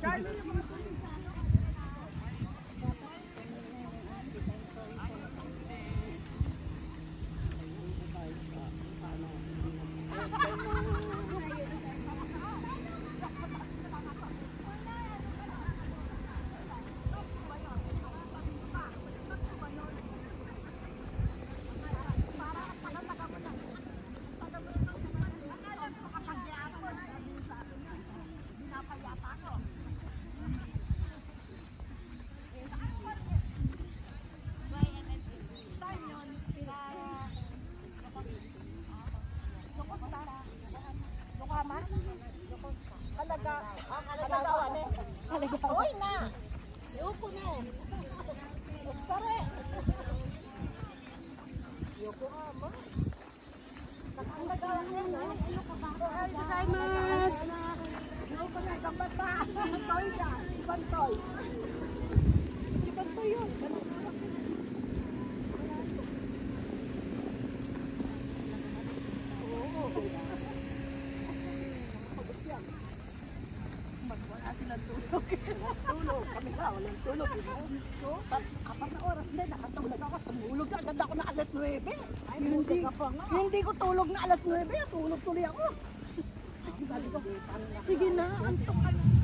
Oy na. Yoko na. Pare. Yoko ama. Yoko na kabata. Toy da. Bantoy. Bantoy yun. Tulog kami na, walang tulog. Apat na oras din, nakatulog ako. Tumulog ka, agad ako na alas 9. Hindi ko tulog na alas 9, tulog tuloy ako. Sabi ko, sige na, antok ka na.